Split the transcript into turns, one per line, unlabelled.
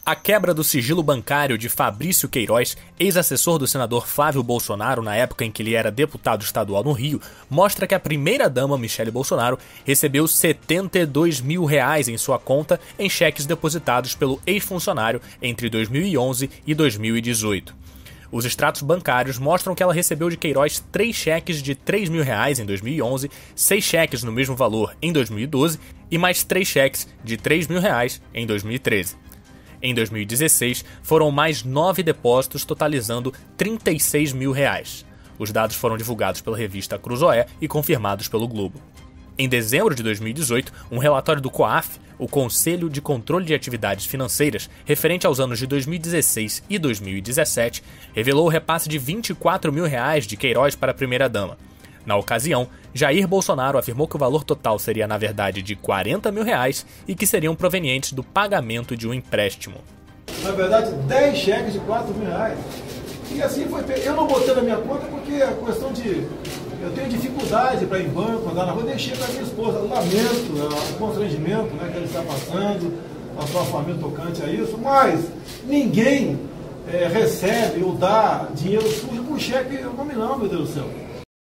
A quebra do sigilo bancário de Fabrício Queiroz, ex-assessor do senador Flávio Bolsonaro na época em que ele era deputado estadual no Rio, mostra que a primeira-dama Michele Bolsonaro recebeu R$ 72 mil em sua conta em cheques depositados pelo ex-funcionário entre 2011 e 2018. Os extratos bancários mostram que ela recebeu de Queiroz 3 cheques de R$ 3 mil em 2011, 6 cheques no mesmo valor em 2012 e mais 3 cheques de R$ 3 mil em 2013. Em 2016, foram mais 9 depósitos, totalizando R$ 36 mil. Os dados foram divulgados pela revista Cruzoé e confirmados pelo Globo. Em dezembro de 2018, um relatório do COAF, o Conselho de Controle de Atividades Financeiras, referente aos anos de 2016 e 2017, revelou o repasse de R$ 24 mil de Queiroz para a primeira-dama. Na ocasião, Jair Bolsonaro afirmou que o valor total seria, na verdade, de R$ 40 mil e que seriam provenientes do pagamento de um empréstimo.
Na verdade, 10 cheques de R$ 4 mil. E assim foi feito. Eu não botei na minha conta porque a questão de... Eu tenho dificuldade para ir em banco, andar na rua, deixei para minha esposa. Lamento o constrangimento que ele está passando, a sua família tocante a isso, mas ninguém recebe ou dá dinheiro sujo com cheque nominal, meu Deus do céu.